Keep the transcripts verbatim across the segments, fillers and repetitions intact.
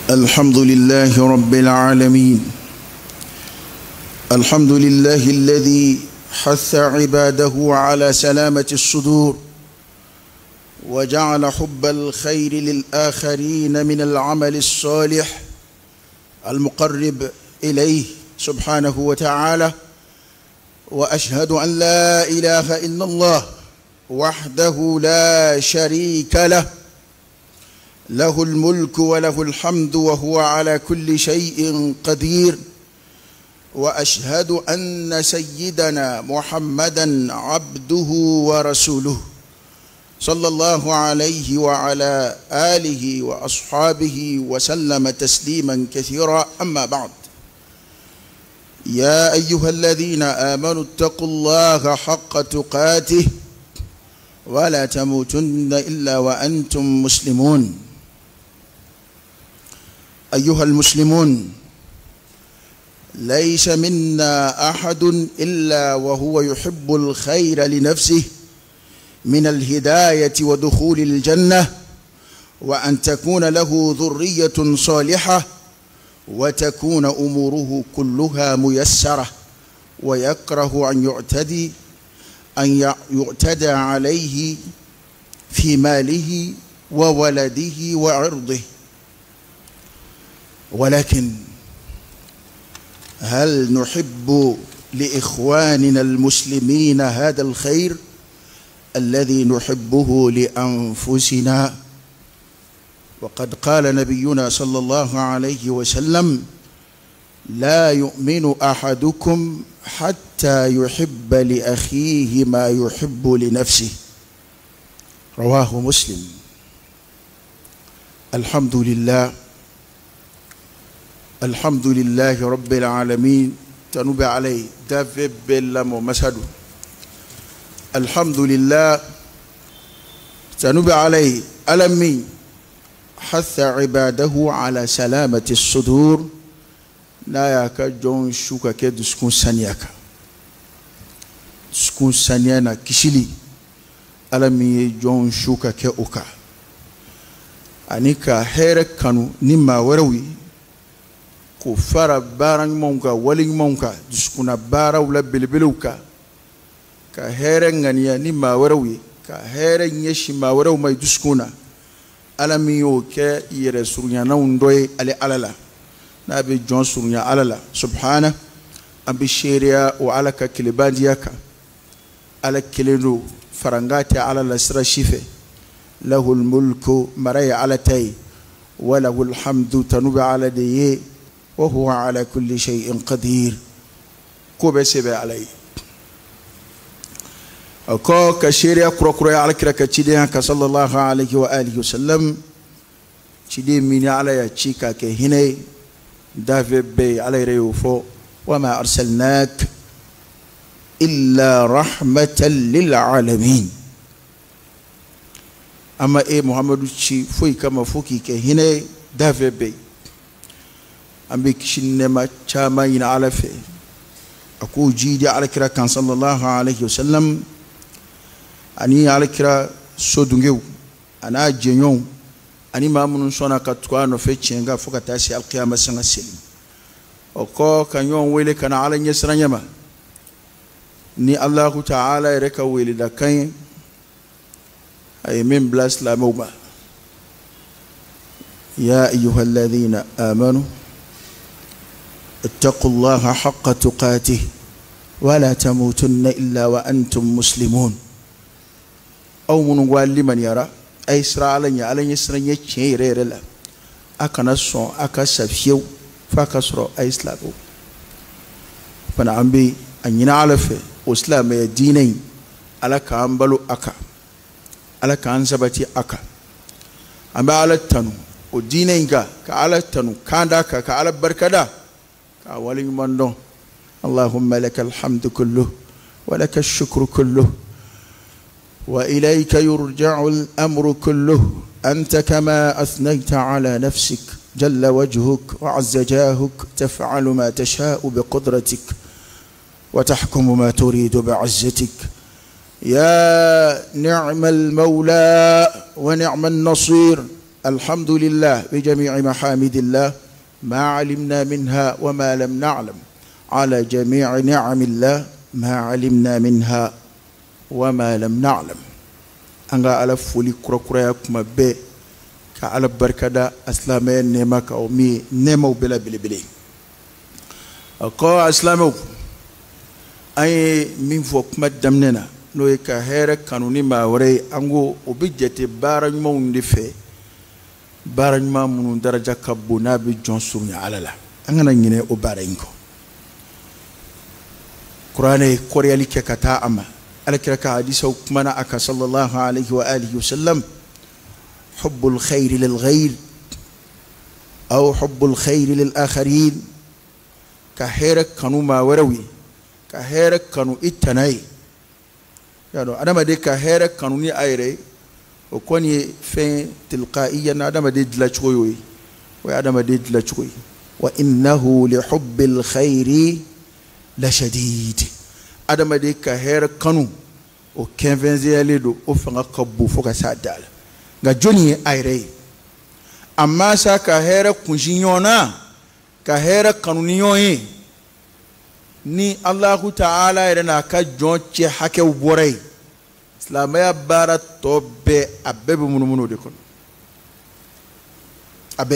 الحمد لله رب العالمين. الحمد لله الذي حث عباده على سلامة الصدور وجعل حب الخير للآخرين من العمل الصالح المقرب إليه سبحانه وتعالى. وأشهد أن لا إله إلا الله وحده لا شريك له، له الملك وله الحمد وهو على كل شيء قدير. وأشهد أن سيدنا محمدا عبده ورسوله صلى الله عليه وعلى آله وأصحابه وسلم تسليما كثيرا. أما بعد، يا أيها الذين آمنوا اتقوا الله حق تقاته ولا تموتن إلا وأنتم مسلمون. أيها المسلمون، ليس منا أحد إلا وهو يحب الخير لنفسه من الهداية ودخول الجنة، وأن تكون له ذرية صالحة وتكون أموره كلها ميسرة، ويكره أن يعتدي أن يعتدى عليه في ماله وولده وعرضه. ولكن هل نحب لإخواننا المسلمين هذا الخير الذي نحبه لأنفسنا؟ وقد قال نبينا صلى الله عليه وسلم: لا يؤمن أحدكم حتى يحب لأخيه ما يحب لنفسه. رواه مسلم. الحمد لله الحمد لله رب العالمين. تنوب عليه دافع بلا ومسد. الحمد لله تنوب عليه ألمي حث عباده على سلامة الصدور. لا يكا جون شوكا كدو سكون سانياكا سكون سانيانا كشلي ألمي جون شوكا كأوكا أنيكا هيرك كانوا نما وروي كفار باران مونكا ولي مونكا دسكونا بارا ولا بلبلوكا كهيرن غنيا نما وروي كهيرن يشي ما ورو ما دسكونا ألميو كي يرسولنا نوندوي على عللا نبي جون سوريا عللا سبحانه أبي شيريا وعلى كلبادياكا على كلينو فرنغاتي على الأسرة شيفه له الملك مري على تاي وله الحمد تنوب على ديه وهو على كل شيء قدير. كوبا سيبا عليه أكو كشيريا كرو كرو على كرا كتشيديا كصلى الله عليه وآله وسلم تشيدي ميني على تشيكا كهيني دافي بي على ريوفو وما أرسلناك إلا رحمة للعالمين. أما إيه محمد تشي فوي كما فوكي كهيني دافي بي أمبي كشنما تشاما ين على في أكو جيدي على كرا كان صلى الله عليه وسلم أني على كرا سودونجو أنا جنيون أني ما من صنع كتوانو في تشينغا فوق تاسي القيامة سنة سلم أكو كان يوم ويلي كان على نيسرا يما ني الله تعالى يركا ويلي دكاين أي من بلاس لا موما. يا أيها الذين آمنوا اتقوا الله حق تقاته ولا تموتن إلا وأنتم مسلمون. أو من قال لمن يرى أي سرعلن يعلن يسرن يتشير رلا أكنا الصون أكا سفيو فاكسرو أي سلابو. فنعم بي أن ينعلف وسلام يدينين على كامبلو أكا على كانزبتي أكا أما على التنو ودينين كعلى التنو كان داكا كعلى بركدا كأولي من. اللهم لك الحمد كله ولك الشكر كله وإليك يرجع الأمر كله. أنت كما أثنيت على نفسك جل وجهك وعز جاهك تفعل ما تشاء بقدرتك وتحكم ما تريد بعزتك. يا نعم المولى ونعم النصير الحمد لله بجميع محامد الله ما علمنا منها وما لم نعلم على جميع نعم الله ما علمنا منها وما لم نعلم أنغا على فولي كرا كرا يكما بي كعلى بركة أسلامي نيمك أو مي نيمو بلا بلا بلا أقوى أسلامي أي من فوق مدامننا نوي كهيرة كانوني ما وري أنغو وبيجتي بارن مون دفي بارن ما من درجة كبونا بجون سورني على لا أنا نيني أبارينكو قرآن كوريالي كتا أما على كرك حديث وكمنا أكا صلى الله عليه وآله وسلم حب الخير للغير أو حب الخير للآخرين كهيرة كانوا ما وروي كهيرة كانوا إتناي يعني أنا ما دي كهيرة كانوا ني أيري وكوني فين تلقائيا أنا ما دي دلاشوي وأنا ما دي دلاشوي وإنه لحب الخير لشديد أنا ما دي كهيرة كانوا وكينفنزي ليدو وفنا كبو فوق سادال غجوني أيري أما سا كهيرة كونجينيونا كهيرة كانوا نيوي ni Allahu Ta'ala yana ka jonche hake uborai islamaya bara tobe abebe munumuno de kono abe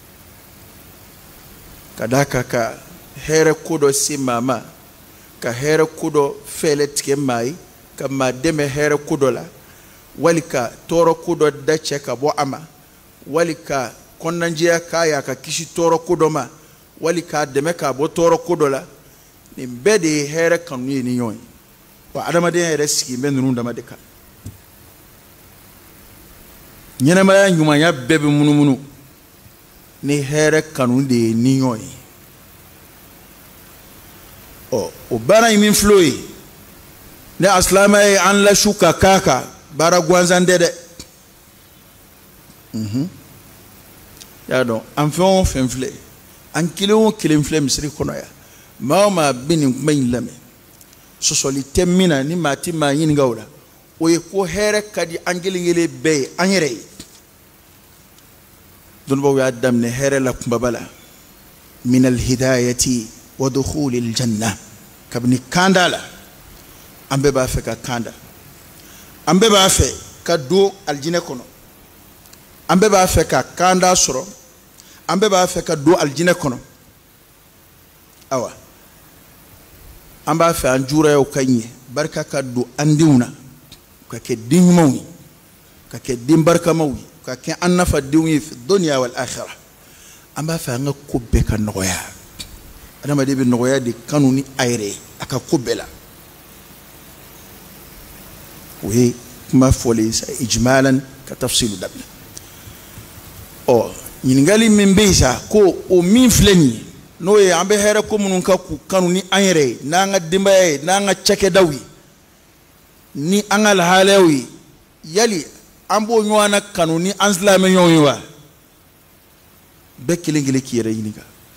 kadaka ka here kudo si mama ka here kudo fele tike mai ka mademe here kudo la walika toro kudo dace ka bo ama walika konnanjiya kaya ka kishi toro kudo ma walika deme ka bo toro kudo la ni bede here kanu ni yoy wa adama de here ski men nunu dama de ka nyena ma nyuma ya bebe munu munu ni here kanu de ni yoy o o bara min floyi ne aslama an la shuka kaka bara gwanzande de mhm ya don an fon fenfle an kilo kilim fle misri kono ya maoma bini ngmayin lame sosoli temina ni mati ma yin gawla o ye ko here kadi angelingele be anyere don bo ya damne here la kumbabala min al hidayati wa dukhul al janna kabni kandala ambe ba fe ka kanda ambe ba fe ka do aljine kono ambe ba fe ka kanda soro ambe ba fe ka do aljine kono awa amba fa anjura yo kanye barka ka do andiuna ka ke dinmawi ka ke dimbarka mawi ka ke annafa diwi fi dunya wal akhirah amba fa nga kubbe ka noya adama de bi noya di kanuni ayre aka kubbela wi ma foli sa ijmalan ka tafsilu dabla o nyingali min beisa ko o min fleni no ye ambe here ko munun ka ku kanuni ayre nanga dimbaye nanga cheke dawi ni angal halewi yali ambo nywana kanuni anslame nyonwa bekilingile kire yinika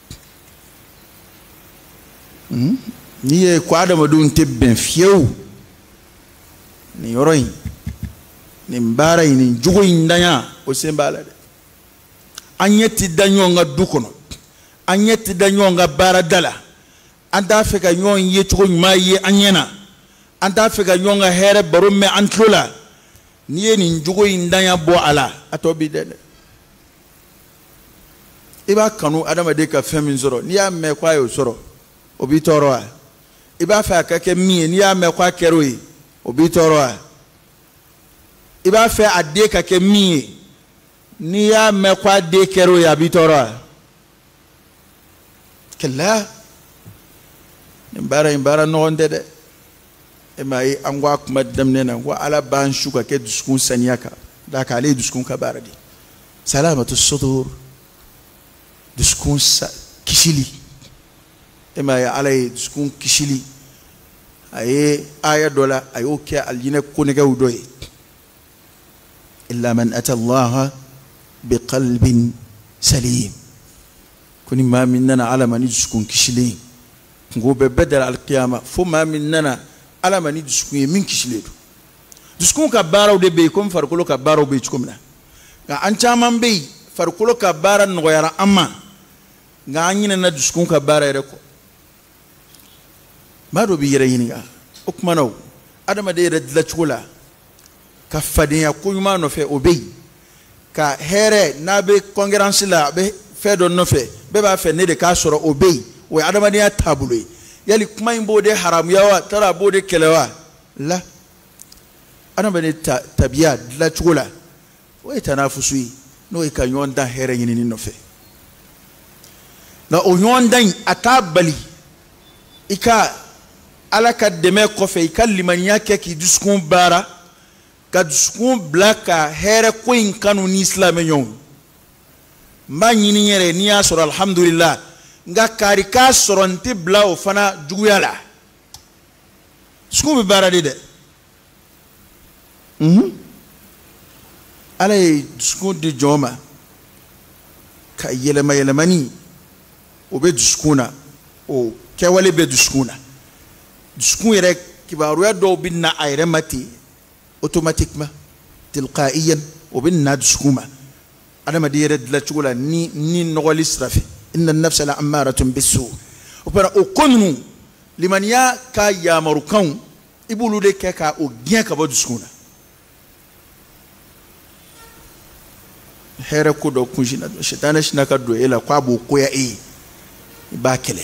hmm ni ye ko adama dun tebben fiew ni yoroy ni mbaray ni jugoy ndanya o sembala de anyeti danyo nga dukono anyeti danyo nga baradala anda feka nyon ye chugo maye anyena anda feka nyonga here barume antlola niye ni njugo indanya bo ala atobi dede iba kanu adama de ka femi zoro niya me kwa yo zoro obi toro a iba fa ka ke mi niya me kwa keroi obi toro a iba fa ade ka ke mi niya me kwa de keroi abi toro a kella imbara imbara no ndede e mai angwa kuma damne na wa ala ban shuka ke duskun saniyaka da ka le duskun ka baradi salamatu sudur duskun kishili e mai ala duskun kishili aye aya dola ayo ke aljine kunega udoy illa man ata Allah biqalbin salim kuni ma minnana ala man duskun kishili ngobe bedal alqiyama fo ma minnana ala mani duskun min kishiledu duskun ka baraw de be kom farkolo ka baraw be chukomna nga an caman be farikolo ka baara nɔgɔyara an ma nga an ɲinɛna dusukun ka baara yɛrɛ kɔ maa dɔ b'i yɛrɛ ɲininka o kuma na o adamaden yɛrɛ dilancogo la ka fadenya ko ɲuman nɔfɛ o be yen ka hɛrɛ n'a bɛ concurrence la a bɛ fɛn dɔ nɔfɛ bɛɛ b'a fɛ ne de k'a sɔrɔ o be yen o ye adamadenya taabolo ye yali kuma in b'o de haramuya wa tara a b'o de kɛlɛ wa la adamaden tabiya dilancogo la o ye tanafusu ye n'o ye ka ɲɔgɔn dan hɛrɛ ɲinini nɔfɛ nka o ɲɔgɔn dan in a t'a bali i ka ala ka dɛmɛ kɔfɛ i ka limaniya kɛ k'i dusukun baara ka dusukun bila ka hɛrɛ ko in kanu ni silamɛ ɲɔgɔn n b'a ɲini yɛrɛ n'i y'a sɔrɔ alhamdulillah nka kari k'a sɔrɔ n tɛ bila o fana juguya la dusukun bɛ baara de dɛ unhun ala ye dusukun di jɔn ma ka yɛlɛma yɛlɛmani o bɛ dusukun na o kɛwale bɛ dusukun na dusukun yɛrɛ kibaruya dɔw bɛ na a yɛrɛ ma ten automatiquement tilqaiyan o bɛ na dusukun ma adamaden yɛrɛ dilancogo la ni ni nɔgɔli sira fɛ inna nafsa la ammaratun bisu o kɔrɔ o ko ninnu limaniya ka yamarukanw i b'olu de kɛ ka o gɛn ka bɔ dusukun na hɛrɛ ko dɔ kunsina dɔ shetana sina ka don e la k'a b'o koya e ye i b'a kɛlɛ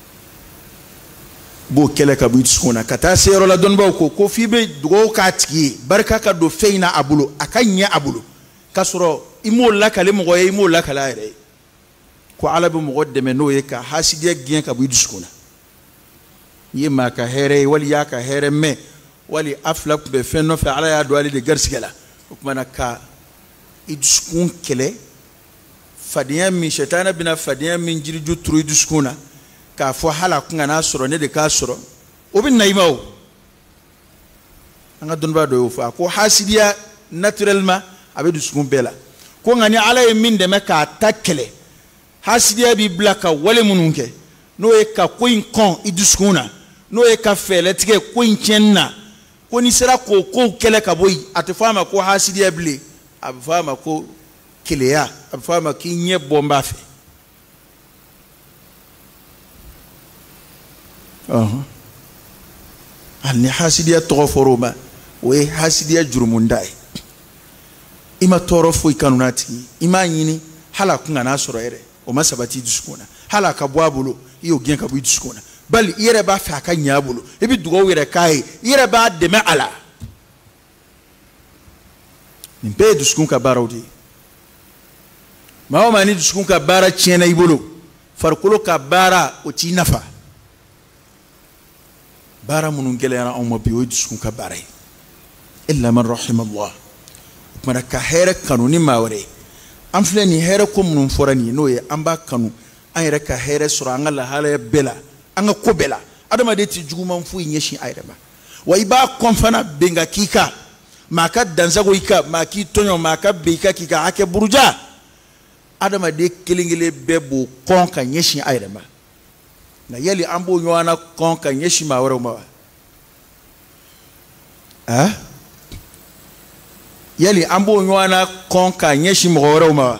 b'o kɛlɛ ka bɔ i dusukun na ka taa se yɔrɔ la dɔnnibaw ko ko f'i bɛ dugawu k'a tigi ye barika ka don fɛn in na a bolo a ka ɲɛ a bolo k'a sɔrɔ i m'o lakale mɔgɔ ye i m'o lakale a yɛrɛ ye ko ala bɛ mɔgɔ dɛmɛ n'o ye ka hasidiya gɛn ka bɔ i dusukun na i ye maa ka hɛrɛ ye wali i y'a ka hɛrɛ mɛn wali a fila tun bɛ fɛn nɔfɛ ala y'a don ale de garisigɛ la o kumana ka i dusukun kɛlɛ fadenya min shetana bɛna fadenya min jiriju turu i dusukun na k'a fɔ hali a kun kan'a sɔrɔ ne de k'a sɔrɔ o bɛ na i ma o an ka dɔnnibaa dɔ y'o fɔ a ko hasidiya naturellement a bɛ dusukun bɛɛ la ko nka ni ala ye min dɛmɛ k'a ta kɛlɛ hasidiya b'i bila ka wale minnu kɛ n'o ye ka ko in kɔn i dusukun na n'o ye ka fɛɛrɛ tigɛ ko in tiɲɛni na ko n'i sera k'o kow kɛlɛ ka bɔ yen a tɛ fɔ a ma ko hasidiya bilen a bɛ fɔ a ma ko keleya a bɛ fɔ a ma k'i ɲɛ bɔ n b'a fɛ hali ni hasidiya tɔgɔ fɔra o ma o ye hasidiya jurumunda ye i ma tɔɔrɔ foyi kanu n'a tigi i m'a ɲini hali a kun kan'a sɔrɔ yɛrɛ o ma sabati i dusukun na hali a ka bɔ a bolo i y'o gɛn ka bɔ i dusukun na bali i yɛrɛ b'a fɛ a ka ɲɛ a bolo i bɛ dugawu yɛrɛ k'a ye i yɛrɛ b'a dɛmɛ a la nin bɛɛ ye dusukun ka baaraw de ye maa o maa ni dusukun ka baara tiɲɛna i bolo farikolo ka baara o t'i nafa baara minnu gɛlɛyara anw ma bi o ye dusukun ka baara ye illa man rahimallah o kumana ka hɛrɛ kanu ni maa wɛrɛ ye an filɛ nin hɛrɛ ko minnu fɔra nin ye n'o ye an b'a kanu an yɛrɛ ka hɛrɛ sɔrɔ an ka lahalaya bɛɛ la an ka ko bɛɛ la adamaden tɛ juguman foyi ɲɛsin a yɛrɛ ma wa i b'a kɔn fana bɛn ka k'i kan maa ka dansago i kan maa k'i tɔɲɔ maa ka bɛn i kan k'i ka hakɛ buruja adamaden kelen kelen bɛɛ b'o kɔn ka ɲɛsin a yɛrɛ ma nka yali an b'o ɲɔgɔn na kɔn ka ɲɛsin maa wɛrɛw ma wa ah yali an b'o ɲɔgɔn na kɔn ka ɲɛsin mɔgɔ wɛrɛw ma wa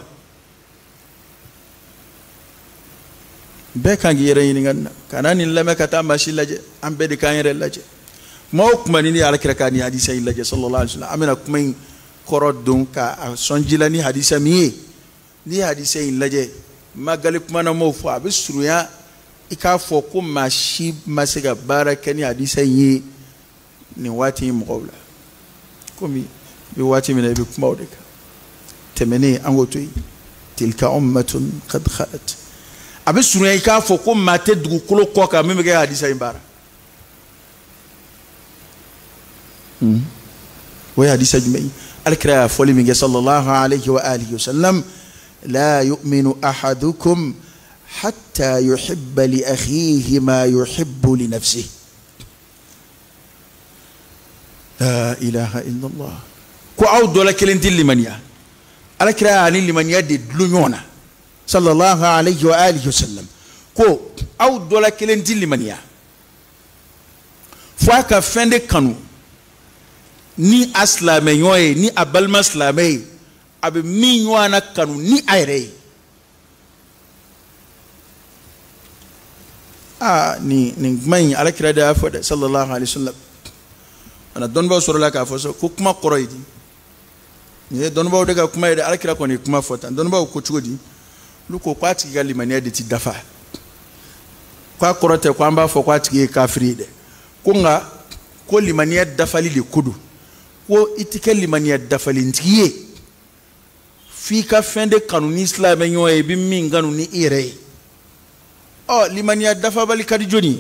bɛɛ kan k'i yɛrɛ ɲininka nin na kana nin lamɛn ka taa masi lajɛ an bɛɛ de k'an yɛrɛ lajɛ kuma o kuma ni ne alakira ka nin hadisa in lajɛ sallallahu alaihi wasallam an bɛna kuma in kɔrɔ don ka a sɔnji la ni hadisa min ye ni hadisa in lajɛ magali kuma na m'o fɔ a bɛ surunya i k'a fɔ ko maa si ma se ka baara kɛ ni hadisa in ye nin waati in mɔgɔw la komi i bɛ waati min na i bɛ kuma o de kan tɛmɛnen an k'o to yen tilka ummatun qad khalat a bɛ surunya i k'a fɔ ko maa tɛ dugukolo kɔ kan min bɛ kɛ hadisa in baara o ye hadisa jumɛn ye alakira y'a fɔli min kɛ sallallahu alayhi wa alihi wa sallam la yu'minu ahadukum hatta yuhibba li akhihi ma yuhibbu li nafsihi la ilaha illallah ko aw dɔ la kelen tɛ limaniya alakira y'a ni limaniya de dulon ɲɔgɔn na sallallahu alayhi wa alihi wa sallam ko aw dɔ la kelen tɛ limaniya fo a ka fɛn de kanu ni a silamɛɲɔgɔn ye ni a balima silamɛ ye abe min wana kanu ni ayre ah ni ni mai ala kira da fa sallallahu alaihi wasallam ana don ba sura la ka fa ko kuma qoroidi ni don ba daga kuma da ala kira ko ni kuma fota don ba ko chudi lu ko kwati ga limaniya de ti dafa kwa qorote kwa mba fo kwati kafiri de kunga ko limaniya dafali de kudu ko itike limaniya dafali ntiye fi ka fende kanuni islam nyo e bi min kanuni ire oh limaniya dafa bali kadi joni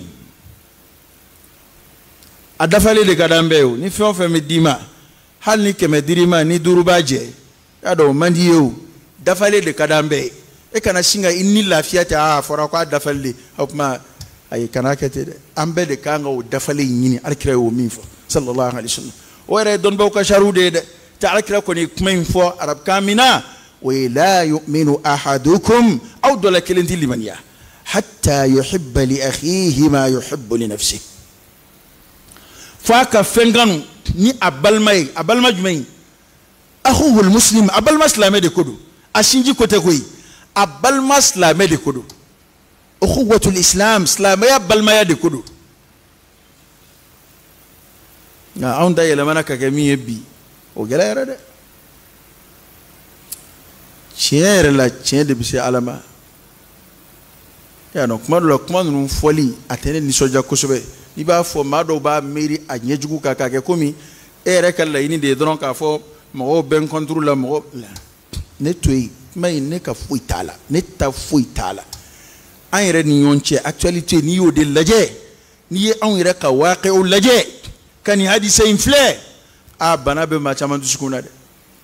adafale de kadambew ni fe fe me dima hal ni ke me dirima ni durubaje ado mandiyo dafale de kadambe e kana singa inni lafiyata a fora kwa dafale hukuma ay kana kete de ambe de kanga o dafale nyini alkira o min fo sallallahu alaihi wasallam wore don bawka sharude de ta alkira ko ni kuma fo arab kamina wa la yu'minu ahadukum aw dala kelenti limaniya hatta yuhibba li akhihi ma yuhibbu li nafsihi faka fenganu ni abalmay abalma jumay akhuhu almuslim abalma islamé de kodo ashinji kote koy abalma islamé de kodo ukhuwatu alislam islamé abalma de kodo na onda yele manaka kami bi o gela yara de chere la chere de bisi alama ya no kuma lo kuma nu foli atene ni soja kosobe ni ba fo mado ba meri a nyejugu kaka ke komi ere kala ini de dron ka fo mo ben contrôle la mo ne toy may ne ka fo itala ne ta fo itala an yere ni yonche actualité ni yo de laje ni an yere ka waqi o laje kan hadise infle a bana be ma chama du sukuna de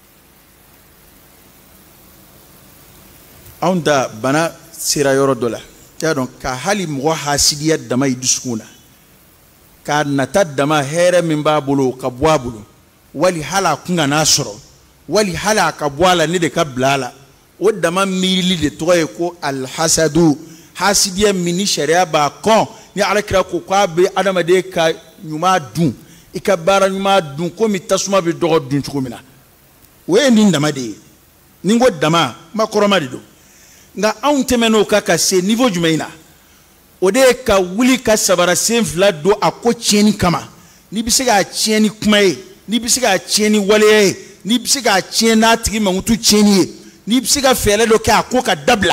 onda bana sira yoro dola ya donc ka hali mo hasidiya damay du sukuna ka natadama here min babulu kabwabulu wali hala kunga nasro wali hala kabwala ni de kablala odama mili de toye ko al hasadu hasidiya mini sharia ba kon ni alakira ko kwa be adama de ka nyuma dun ikabara nyuma dun ko mi tasuma be dogo dun chukumina we ni ndama de ningo dama makoroma de do nga on temeno kaka se niveau jumaina ode ka wuli ka sabara sen fila do ako tieni kama ni bise ga tieni kumae ni bise ga tieni wale ni bise ga tiena tigi mangutu tieni ni bise ga fele do ka ako ka dabla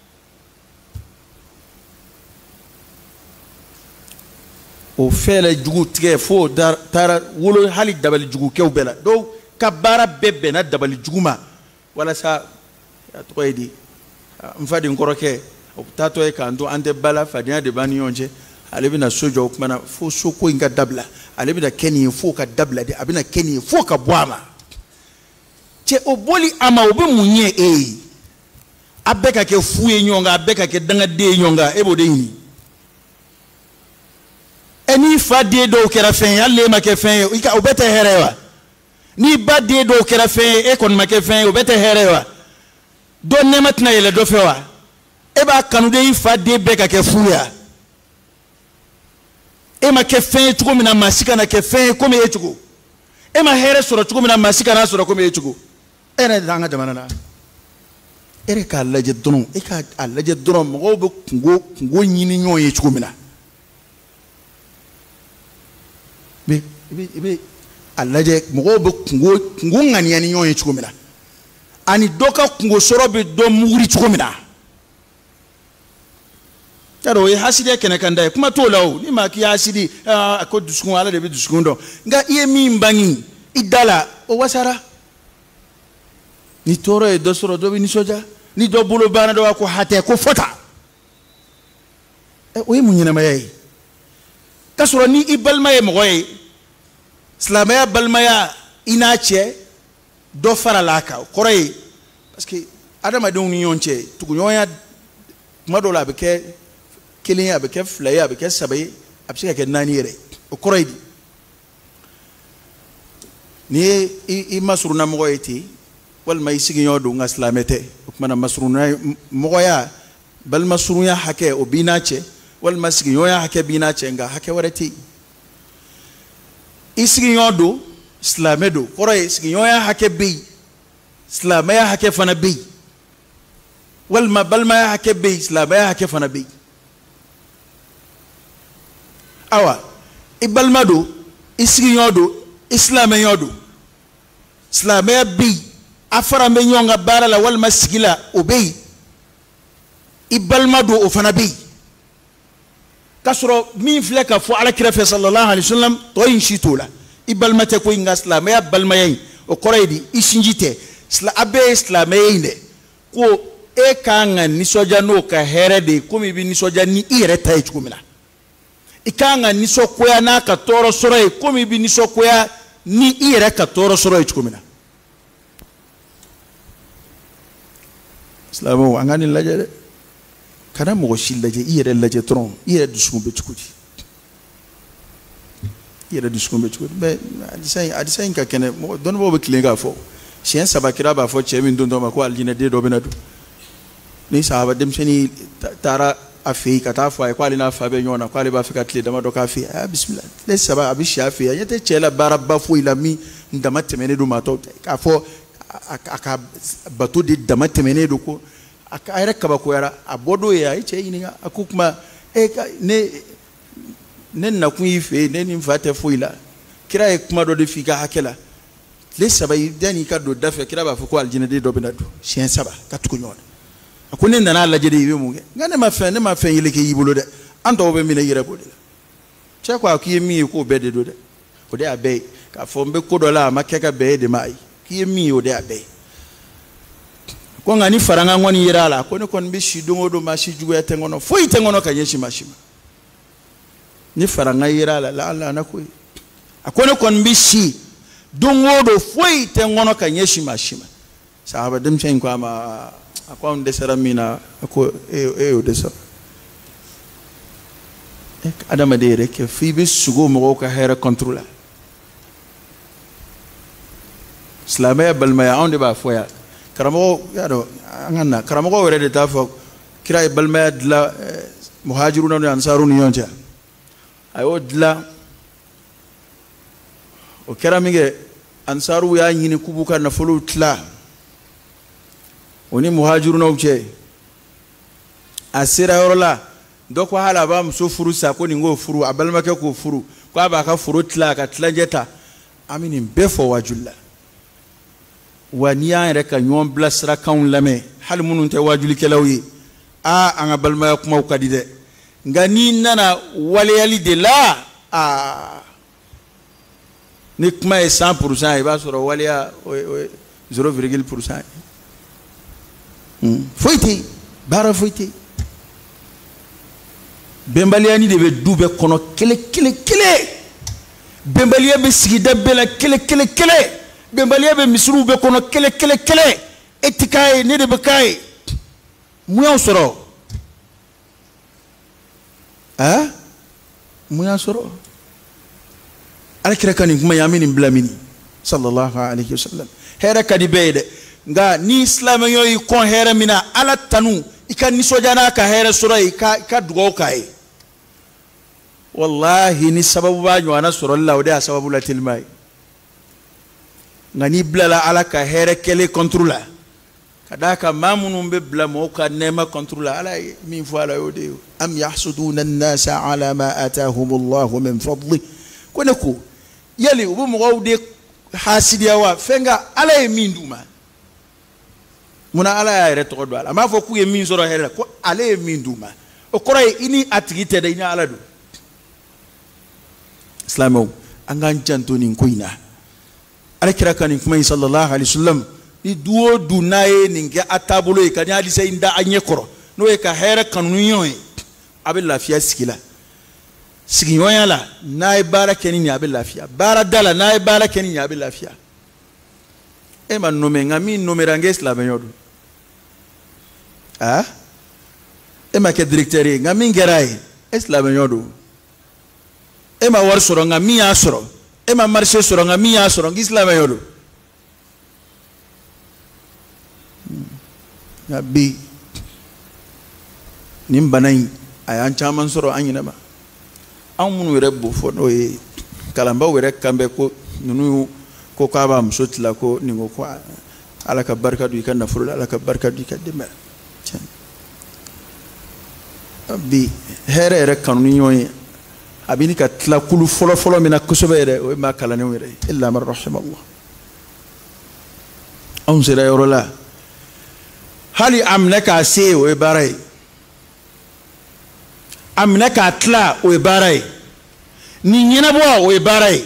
o fele jugu tige fo dar tara wolo hali dabali jugu ke ubela do ka bara bebe na dabali juguma wala sa to edi mfadi nkoroke tato e kanto ande bala fadiya de bani yonje alebina sojo kumana fo soko inga dabla alebina keni fo ka dabla de abina keni fo ka boama che oboli ama obe munye e abeka ke fuye nyonga abeka ke danga de nyonga ebo de ni eni fa de do kera fen yalle ma ke fen ika obete herewa ni ba de do kera fen e kon ma ke fen obete herewa do nematna yele do fewa eba kanude ifa de beka ke fuya ema ke fen tuko mina masika na ke fen kome yechugo ema here soro tuko mina masika na soro kome yechugo ene danga jamana na ere ka laje dono e ka alaje dono mo be kungo kungo nyini nyon yechugo mina be be be alaje mo be kungo kungo ngani yani nyon yechugo mina ani doka kungo soro be do muguri chugo mina taro e hasidi kene kanda kuma to lawo ni ma ki hasidi ko duskun ala de be duskun do nga iye mi mbangi idala o wasara ni toro e do soro do bi ni soja ni do bulu bana do ko hate ko fota e o munyina mayi kasoro ni ibalma e moy islamaya balmaya inache do fara laka korey parce que adama de ni yonche tugu nyoya madola be ke kilin ya be ke flay ya be ke sabay absika ke nani yere o korey di ni i masruna moyeti wal may sigi nyodo nga islamete kuma masruna moya bal masruya hake o binache wal masigi nyoya hake binache nga hake warati isigi nyodo islamedo korey sigi nyoya hake bi silamaya hakɛ fana bɛ yen walima balimaya hakɛ bɛ yen silamaya hakɛ fana bɛ yen awa i balima don i sigiɲɔgɔn don i silamɛɲɔgɔn don silamɛya bɛ yen a fara bɛ ɲɔgɔn ka baara la walima sigi la o bɛ yen i balima don o fana bɛ yen k'a sɔrɔ min filɛ ka fɔ alakira fɛ sallallahu alaihi wasallam tɔ in si t'o la i balima tɛ ko in nka silamɛya balimaya in o kɔrɔ ye di i sinji tɛ a bɛɛ ye silamɛya in dɛ ko e kan ka nisɔndiya n'o ka hɛrɛ de ye komi i bɛ nisɔndiya ni i yɛrɛ ta ye cogo min na i kan ka nisɔngoya n'a ka tɔɔrɔ sɔrɔ ye komi i bɛ nisɔngoya ni i yɛrɛ ka tɔɔrɔ sɔrɔ ye cogo min na silamɛw an ka nin lajɛ dɛ kana mɔgɔ si lajɛ i yɛrɛ lajɛ dɔrɔn i yɛrɛ dusukun bɛ cogo di i yɛrɛ dusukun bɛ cogo di mɛ hadisa in hadisa in ka kɛnɛ mɔgɔ dɔnnibaaw bɛ tilen k'a fɔ siɲɛ saba kira b'a fɔ cɛ min don dɔ ma ko alijinɛden dɔ bɛna don ni sahaba denmisɛnnin taara a fɛ yen ka taa fɔ a ye k'ale n'a fa bɛ ɲɔgɔn na k'ale b'a fɛ ka tile dama dɔ k'a fɛ yen a bisimila tile saba a bɛ si a fɛ yen a ɲɛ tɛ cɛ la baaraba foyi la min dama tɛmɛnen don maa tɔw ta k'a fɔ a ka bato de dama tɛmɛnen don ko a yɛrɛ kabakoyara a bɔ don ye a ye cɛ ɲininka a ko kuma e ka ne ne nakun y'i fɛ yen ne ni n fa tɛ foyi la kira ye kuma dɔ de f'i ka hakɛ la tile saba yanni i ka don da fɛ kira b'a fɔ ko alijinɛden dɔ bɛna don siɲɛ saba ka tugu ɲɔgɔn na a ko ne nana lajɛ de i bɛ mun kɛ nka ne ma fɛn ne ma fɛn yɛlɛ k'i bolo dɛ an tɔw bɛ minɛ i yɛrɛ b'o de la cɛ ko a k'i ye min ye k'o bɛɛ de don dɛ o de y'a bɛɛ ye k'a fɔ n bɛ ko dɔ la a ma kɛ ka bɛn e de ma ayi k'i ye min ye o de y'a bɛɛ ye ko nka ni farankan kɔni yera a la ko ne kɔni bɛ si don o don maa si juguya tɛ n kɔnɔ foyi tɛ n kɔnɔ ka ɲɛsin maa si ma ni farankan yera a la la ala na ko ye a ko ne kɔni bɛ si don o don foyi tɛ n kɔnɔ ka ɲɛsin maa si ma sahaba denmisɛnnin ko a ma a ko anw dɛsɛra min na a ko e e y'o dɛsɛ adamaden yɛrɛ kɛ f'i bɛ sugo mɔgɔw ka hɛrɛ kɔntoro la silamɛya balimaya anw de b'a fɔ yan karamɔgɔ y'a dɔn an ka na karamɔgɔw yɛrɛ de t'a fɔ kira ye balimaya dilan muhajiruna ni ansaru ni ɲɔgɔn cɛ a y'o dilan o kɛra min kɛ ansaru y'a ɲini k'u b'u ka nafolow tila o ni muhajirunaw cɛ a sera yɔrɔ la dɔ ko hali a b'a muso furu sa ko nin k'o furu a balimakɛ k'o furu ko a b'a ka foro tila a ka tilancɛ ta an bɛ nin bɛɛ fɔ wajuli la wa n'i y'an yɛrɛ ka ɲɔgɔn bilasirakanw lamɛn hali minnu tɛ wajulikɛlaw ye aa an ka balimaya kumaw ka di dɛ nka n'i nana waleyali de la aa ni kuma ye cent pour cent i b'a sɔrɔ waleya o ye zéro virgule pour cent ye foyi tɛ yen baara foyi tɛ yen bɛnbaliyani de bɛ du bɛɛ kɔnɔ kelen kelen kelen bɛnbaliya bɛ sigida bɛɛ la kelen kelen kelen bɛnbaliya bɛ misiriw bɛɛ kɔnɔ kelen kelen kelen e ti k'a ye ne de bɛ k'a ye mun y'aw sɔrɔ aa mun y'aw sɔrɔ alakira ka nin kuma ye an bɛ nin bila mini sallallahu alaihi wa sallam hɛrɛ ka di bɛɛ ye dɛ nka ni silamɛɲɔ y'i kɔn hɛrɛ min na ala tanu i ka nisɔndiya n'a ka hɛrɛ sɔrɔ ye i ka dugawu k'a ye wallahi ni sababu b'a ɲɔgɔnna sɔrɔli la o de y'a sababu la telima ye nka n'i bilala ala ka hɛrɛ kɛlen kɔnturu la ka d'a kan maa minnu bɛ bila mɔgɔw ka nɛɛma kɔnturu la ala ye min fɔ ala y'o de ye am yahsuduna an-nasa ala ma atahumullahu min fadli ko ne ko yali u bɛ mɔgɔw de hasidiya wa fɛn nka ala ye min d'u ma munna ala y'a yɛrɛ tɔgɔ don a la a m'a fɔ k'u ye min sɔrɔ hɛrɛ la ko ale ye min d'u ma o kɔrɔ ye i ni a tigi tɛ dɛ i ni ala don silamɛw an k'an janto nin ko in na alakira ka nin kuma in sallallahu alaihi wa sallam ni du o du n'a ye nin kɛ a taabolo ye ka ni hadisa in da a ɲɛ kɔrɔ n'o ye ka hɛrɛ kanu ɲɔgɔn ye a bɛ lafiya sigi la sigiɲɔgɔnya la n'a ye baara kɛ ni nin a bɛ lafiya baarada la n'a ye baara kɛ ni nin a bɛ lafiya e ma nɔmɛ nka min nɔmɛra n k'e silamɛɲɔ don ah e ma kɛ directeur ye nka min kɛra ye e silamɛɲɔ don e ma wari sɔrɔ nka min y'a sɔrɔ e ma marché sɔrɔ nka min y'a sɔrɔ n k'i silamɛɲɔ don nka bi nin bana in a y'an caman sɔrɔ an ɲinɛ ma anw minnu yɛrɛ b'o fɔ n'o ye kalanbaaw yɛrɛ kan bɛ ko ninnu ko k'a b'a muso tila ko nin ko ko ala ka barka du kan nafuru ala ka barka du ka demel bi here re kanuni ñoy abini ka tla kulu folo folo mina kusobe re o ma kala ne re illa man rahim Allah on sira yorola hali amnaka se o baray amnaka tla o baray ni nyina bo o baray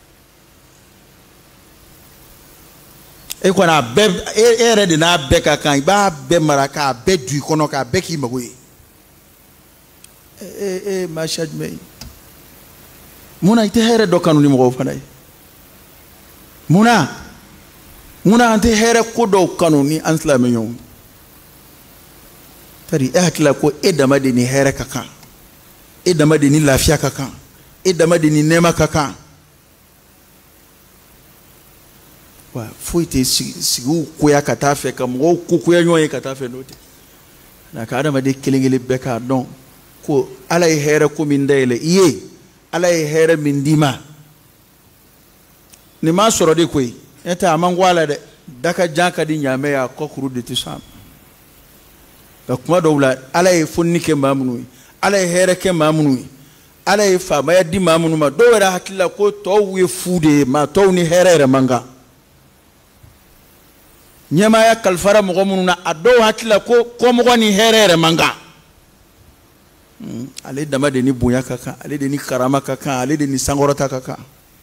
e ko na be ere de na be ka kan ba be maraka be du kono ka be ki magoyi e e ma shajmei muna ite here do kanu ni mo fanay muna muna ante here ko do kanu ni anslame yon tari e hakila ko e dama de ni here kaka e dama de ni lafiya kaka e dama de ni nema kaka wa fuite sigu ko ya kata fe kam go ku ku ya nyoy kata fe note na ka dama de kelengele be ka don ko ala here ko min dele iye ala here min dima ni ma soro de koy eta amangwala de daka janka di nyame ya kokuru de tisam da kuma dawla ala e fonni ke mamunu ala here ke mamunu ala e fa ma yadi mamunu ma do wera hakilla ko to we fude ma to ni here manga nyama ya kalfara mo gomunu na ado hakilla ko ko mo ni here manga ale dama de ni bonya kaka ale de ni karama kaka ale de ni sangorota kaka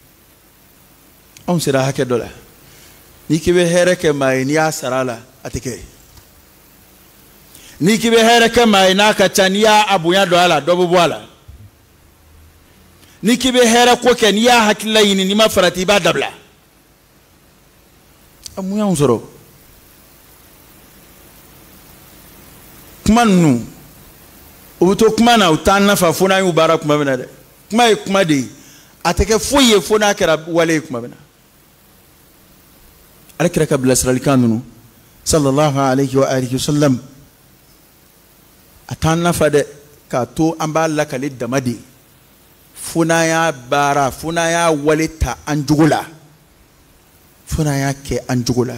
on sera hake dola ni kibe here ke mai ni asarala atike ni kibe here ke mai na ka chania abunya dola dobo bwala ni kibe here ko ke ni ya hakilla yini ni mafarati ba dabla amuya unzoro kumanu ubuto kuma na utanna fa fona yu bara kuma bena de kuma e kuma de ateke foye fona kera wale kuma bena alakira ka bilasra likanu sallallahu alayhi wa alihi wasallam atanna fa de ka to amba lakale damade fona ya bara fona ya wale ta anjugula fona ya ke anjugula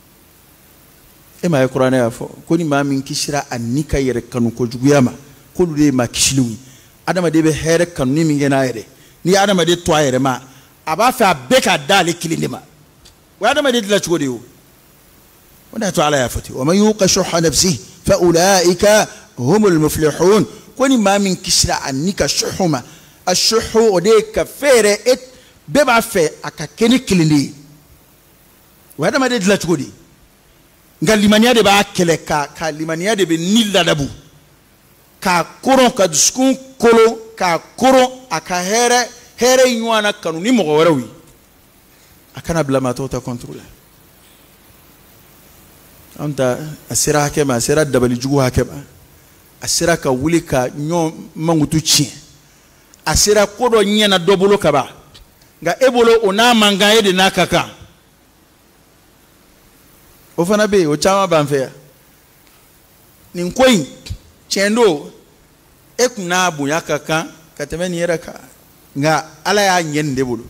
e ma qur'ana ya fo ko ni ma min kishira annika yere kanu ko juguyama ko de ma kishilu adama de be here kanu ni mingena yere ni adama de to ayere ma aba fa beka dale kilindima wa adama de la chugode yo wanda to ala ya fati wa man yuqashuha nafsihi fa ulaika humul muflihun ko ni ma min kishira annika shuhuma ashuhu ode ka fere et be ba fe aka keni kilindi wa adama de la chugode ngalimania de ba keleka ka limania de be nilla dabu ka koro ka duskun kolo ka koro aka here here nywana kanu ni mo warawi akana bla ma tota contrôler anta asira hakema asira dabali jugu hakema asira ka wuli ka nyo mangutu chi asira kodo nyena dobolo kaba nga ebolo ona manga ede nakaka o fana be o chama banfea ni nkoyin chendo ekuna bunya kaka katemeni yeraka nga ala ya nyende bulu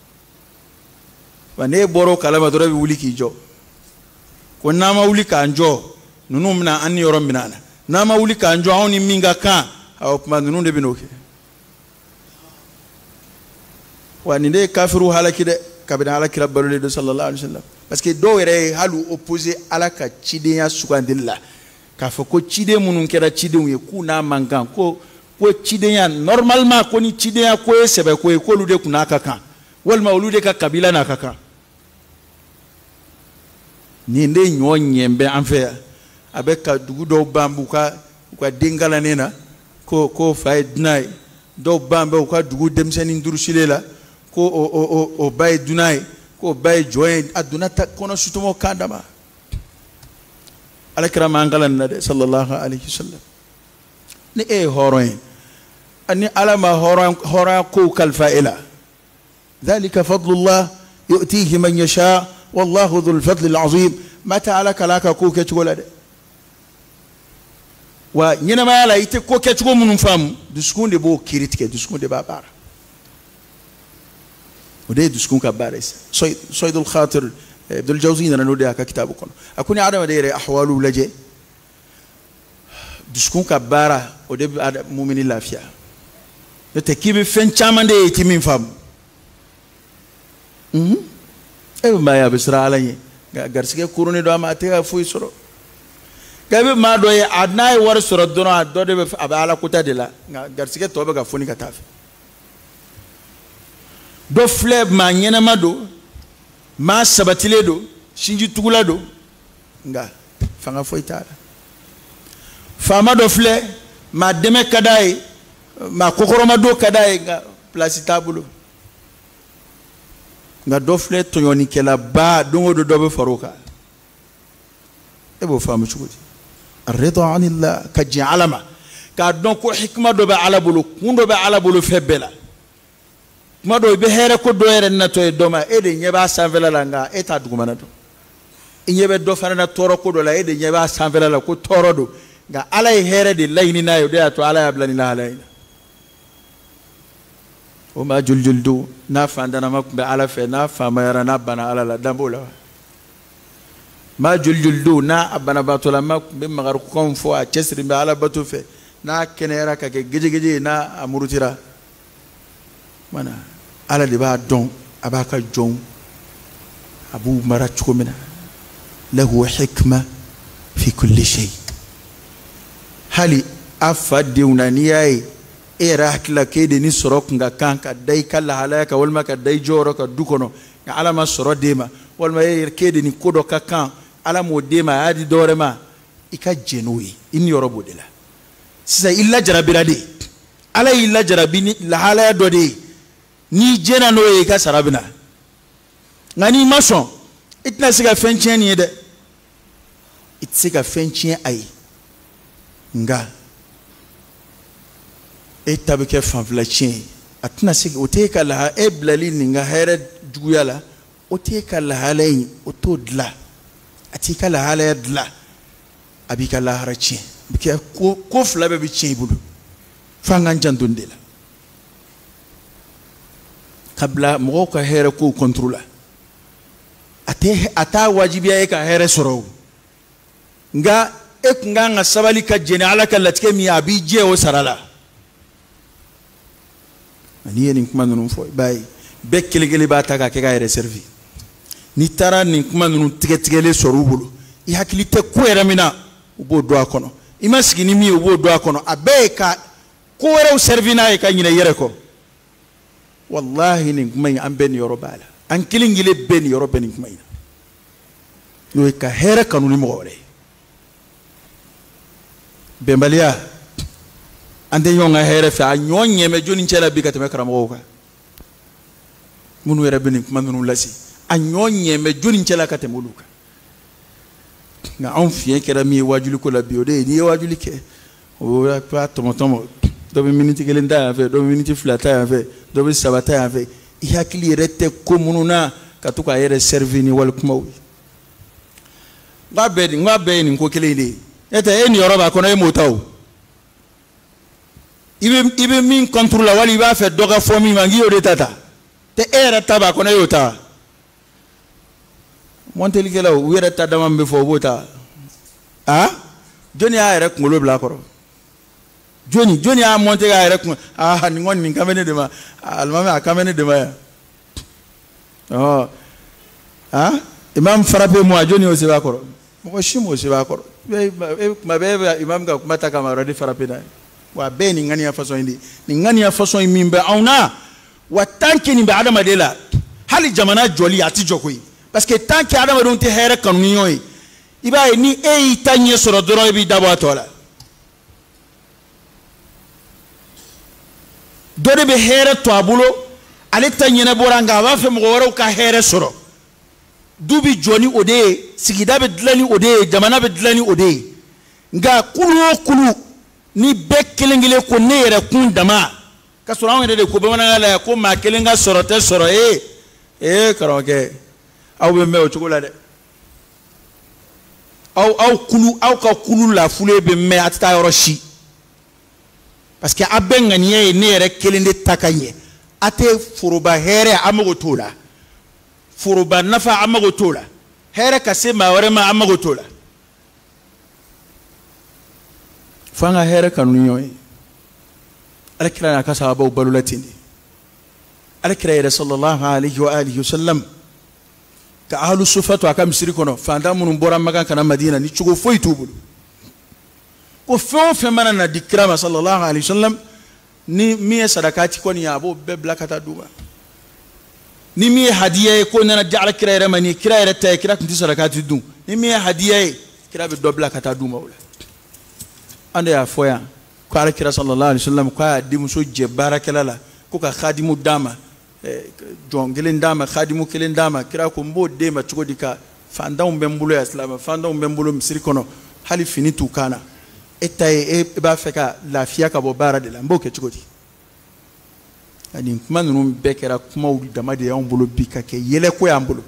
wane boro kalama dore bi wuli kijo ko nama wuli kanjo nunu mna anni yoro minana nama wuli kanjo awni minga kan aw kuma nunu de binoke wani de kafiru halakide kabina halakira barule de sallallahu alaihi wasallam parce que do were halu opposé ala ka chidenya sugandilla ka fo ko chide munun kera chide wu ku na mangan ko ko chidenya normalement ko ni chidenya ko e sebe ko e ko lude kuna kaka wal maulude ka kabila na kaka ni nde nyo nyembe anfe abeka dugu do bambu ka ko dingala nena ko ko fay dinay do bambe ko dugu demseni ndurusilela ko o o o bay dunay ko bay join aduna ta kono sutumo kandama alakira mangalan nade sallallahu alayhi wasallam ni e horoin ani alama horan horan ko kalfaila dhalika fadlullah yu'tihi man yasha wallahu dhul fadli alazim mata alaka laka ko ke chugolade wa nyina ma ala ite ko ke chugo munum fam duskunde bo kiritike duskunde babara ودي دسكون كبارس صيد صيد الخاطر Ibnul Jawzi nana no de aka kitabu kono akuni adama de re ahwalu laje duskun ka bara o de mu'mini lafiya te kibi fen chamande ti min fam mhm e ma ya bisra alanye garsige kuruni do ma te fu soro gabe ma do ye adnay war soro do no do de ala kuta de la garsige to be ga funi ka tafi do fleb ma nyena mado ma sabatile do shinji tugula do nga fanga foitala fama do fle ma deme kadai ma kokoroma do kadai nga place tabulo nga do fle to yoni kela ba dongo do do be faruka e bo famu chugudi ar-ridha anillah ka ja'alama ka don ko hikma do be ala bulu kundo be ala bulu febela mado be here ko do ere na to e doma e de nyeba sanvela la nga e ta duguma na do nyebe do fana na toro ko do la e de nyeba sanvela la ko toro do nga ala e here de layni na yo de to ala ya blani la alayna o ma juljuldu na fandana makumbe ala fe na fama yara na bana ala la dambola ma juljuldu na abana batola makumbe magar ko fo a chesri be ala batu fe na kenera ka ke geje geje na amurutira mana ala de ba don abaka jon abu mara chukomina lahu hikma fi kulli shay hali afadi unaniyae era hakla kede ni sorok nga kanka dai kala halaka walma ka dai joro ka dukono ga ala ma soro dema walma yer kede ni kodo ka kan ala mo dema adi dorema ika jenui in yorobo de la sisa illa jarabirade ala illa jarabini la hala dode ni jena no e ka sarabina ngani mason itna siga fenchen ni de itsiga fenchen ai nga etabike fanflachin atna siga oteka la eblali ninga here duguyala oteka la halay otodla atika la halay dla abika la harachin bike ko ko flabe bi chin bulu fangan jandundela kabla mo ko here ko contrôla ate ata wajibiya e ka here soro nga ek nga nga sabali ka jeni ala ka latke mi abi je o sarala ani ni kuma nunu fo bay bekele gele ba ta ka ke ga reserve ni tara ni kuma nunu tige tigele soro bulu i hakilite ko era mina ubo do akono imasigi ni mi ubo do akono abe ka ko era servina e ka nyina yere ko wallahi ni kuma an ben yorobala an kilingile ben yorobe ni kuma ina yo ka here kanuni mo gore bembalia ande yonga here fa nyonye me joni chela bi kateme karamo ka munu era ben kuma nunu lasi anyonye me joni chela kateme luka na on fien kera mi wajuli ko la biode ni wajuli ke o pa tomo tomo do minute gelenda ave do minute flata ave do sabata ave ihakili rete komununa katuka yere servini wal kumawi ngabe ngabe ni ko kelende ete eni yoroba kono e motaw ibe ibe min contrôle wali ba fe doga fomi mangi yo de tata te era taba kono yota monteli kela wera tadama mbe fo bota ah joni a era ngolo bla koro Johnny, Johnny a monté à Erekun. Ah, ni ngoni kamene de ma. Almame a kamene de ma. Oh. Ah, imam frappé moi Johnny aussi va koro. Mo shimo aussi va koro. Ma bebe imam ga kumata kama radi frappé na. Wa be ni ngani ya façon indi. Ni ngani ya façon imimbe auna. Wa tanki ni be adama de la. Hali jamana joli ati jokoi. Parce que tanki adama don te here kanuni yoy. Iba ni e itanye soro doro bi dabo atola. Dode be here to abulo ale tanyene boranga wa fe mo woro ka here soro dubi joni ode sigida be dlani ode jamana be dlani ode nga kulu kulu ni be kelengile ko ne yere kun dama ka soro an de ko be manala ko ma kelenga soro te soro e e karoke aw be me o chugola de aw aw kulu aw ka kulu la fule be me atata yoroshi parce que abenga niye nere kelende takanye ate furuba here amago tola furuba nafa amago tola hera kase ma wore ma amago tola fanga hera kanu yoy alkira na kasa abu balulatindi alkira sallallahu alaihi wa alihi wasallam ka ahlu sufatu aka misiri kono fanda munun bora magan kana madina ni chugo foi tubulu ko fo fe mana na dikrama sallallahu alaihi wasallam ni miye sadakati ko ni abo be blakata duma ni miye hadiya ko nana ja'ala kiraire mani kiraire tay kira kunti sadakati dum ni miye hadiya kira be do blakata duma wala ande ya foya ko ala kira sallallahu alaihi wasallam ko dimu so je barakalala ko ka khadimu dama jongelen dama khadimu kelen dama kira ko mbo de ma chugo dika fanda umbe mbulo ya islam fanda umbe mbulo misiri kono hali fini tukana etay e ba feka lafiya ka bo bara de la mbo ke chugo di ani kuma nunu bekera kuma ul dama de ya mbulo bika ke yele ko ya mbulo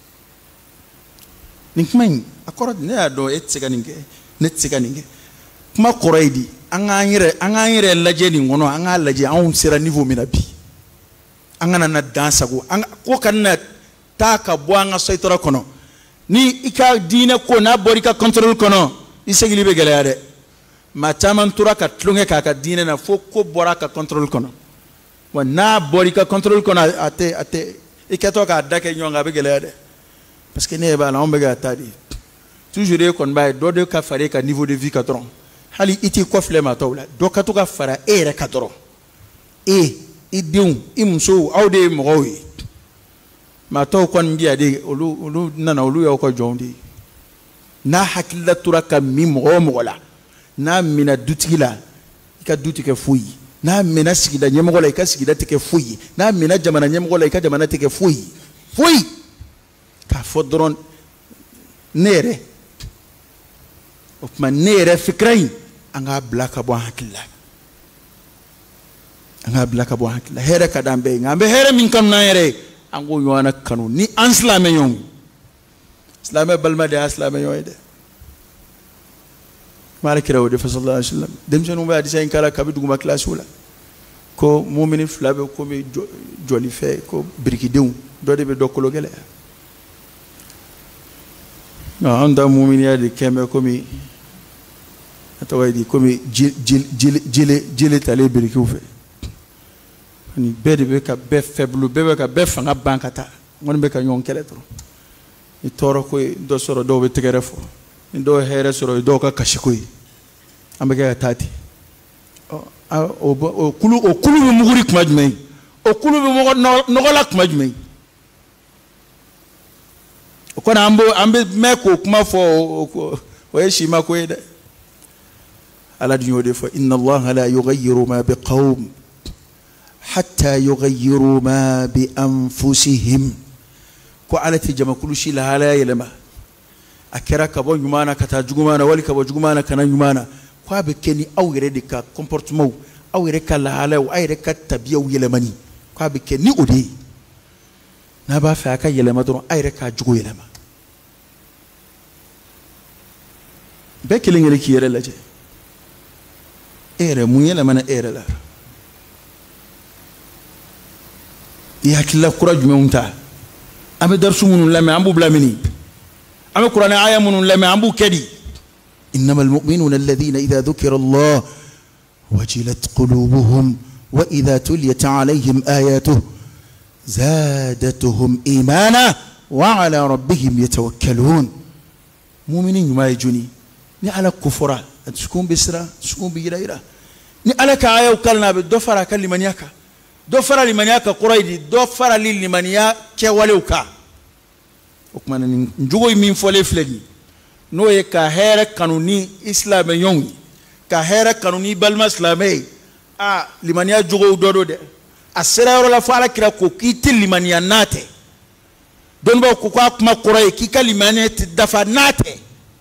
ni kuma akoro ne ado etsega ninge netsega ninge kuma koraidi anga ngire anga ngire laje ni ngono anga laje an sera niveau minabi angana na dansa go anga ko kanna ta ka bo anga soitora kono ni ika dine ko na borika control kono isegili be gele ade ma taman tura ka tlunge ka ka dine na fo ko bora ka control kono wa na borika control kono ate ate ikato ka dake nyonga be gele ade parce que ne ba la on be ga tadi toujours kon bay do de ka fare ka niveau de vie ka tron hali iti ko flema tawla do ka to ka fara ere ka tron e idun imso awde mowi ma to kon biya de olu olu nana olu ya ko jondi na hakilla turaka mi mo mola na mina dutigila ka dutike fuyi na mina sigida nyemogola ika sigida tike fuyi na mina jamana nyemogola ika jamana tike fuyi fuyi ka fodron nere opma nere fikrai anga blaka bo hakilla anga blaka bo hakilla here kadambe ngambe here min kam na here ango yona kanu ni anslame yon islame balma de aslame yoyde malakira wode sallallahu alaihi wasallam dem sonu ba disa kala kabidu ma klasula ko mu'mini flabe ko mi joli fe ko birkidew do de be dokolo gele no anda mu'mini ya de keme ko mi atawaydi ko mi jil jil jil jil tale birkiw fe ni bede be ka be faible be ka be fanga bankata ngon be ka nyon kele tro ni toro ko do soro do be tegere fo do here soro do ka kashiko ambe ka tati o o kulu o kulu be muguri kuma jumai o kulu be mo no gola kuma jumai o kona ambo ambe me ko kuma fo o yeshi ma ko ede ala dunyo de fo inna allaha la yughayyiru ma biqawm hatta yughayyiru ma bi anfusihim ko alati jama kulu shi la hala yelema akira ka bo nyumana kata jugumana wali ka bo jugumana kana nyumana kwa be keni awire de ka comportement awire ka la hala awire ka tabiya yelemani kwa be keni ode na ba fa ka yelema don awire ka jugo yelema be kelingere ki yere laje ere mu yelema na ere la ya kila kura jumunta ame darsu munun lame ambu blamini ame qur'an aya munun lame ambu kedi innamal mu'minuna alladhina idha dhukira Allah wajilat qulubuhum wa idha tuliyat alayhim ayatuhu zadatuhum imana wa ala rabbihim yatawakkalun mu'minin yumayjuni ni ala kufura tskun bisra tskun biraira ni ala ka aya kalna be dofara kalimaniaka do fara limaniaka quraidi do fara limaniya ke waleuka okmana njugo min fole flegi no ye ka here kanuni islam yongi ka here kanuni balma islamay a limaniya jugo dodo de asera la fara kira ko kiti limaniya nate don ba ko kwa kuma qurai ki kalimane dafa nate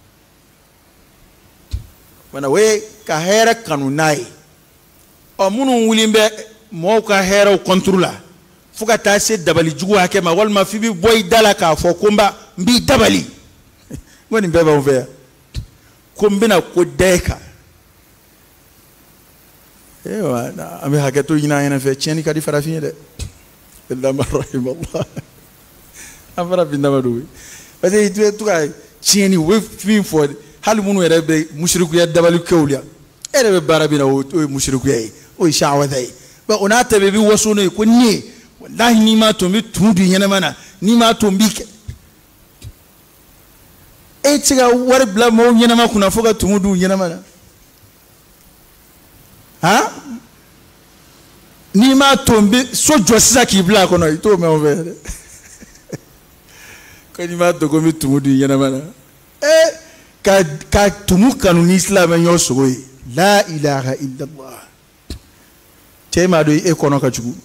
wana we ka here kanunai o munun wulimbe mo ka hera contrôla fuka ta se dabali jugu hake ma walma fi bi boy dala ka fo kumba mbi dabali ngoni beba on ver kombina ko deka ewa na ambe hake to yina yana fe cheni kadi farafine de illa marhim Allah amara binda madu parce que tu ka tieni we fin fo hal munu yɛrɛ bɛ mushrikuya dabali kɛw la e yɛrɛ bɛ baara min na o ye mushrikuya ye o ye shahwata ye ba o n'a tɛbɛ bi waso n'o ye ko ne wallahi n'i m'a to n bɛ tumu don i ɲɛnama na n'i m'a to n b'i kɛ e tɛ se ka wari bila mɔgɔw ɲɛnama kunna fo ka tumu don u ɲɛnama na han n'i m'a to n bɛ so jɔ sisan k'i bila a kɔnɔ i t'o mɛn o fɛ dɛ ko n'i m'a to ko n bɛ tumu don i ɲɛnama na e ka ka tumu kanu ni silamɛ ɲɔ sogo ye la ilaha illallah cɛ m'a dɔn e kɔnɔ ka jugu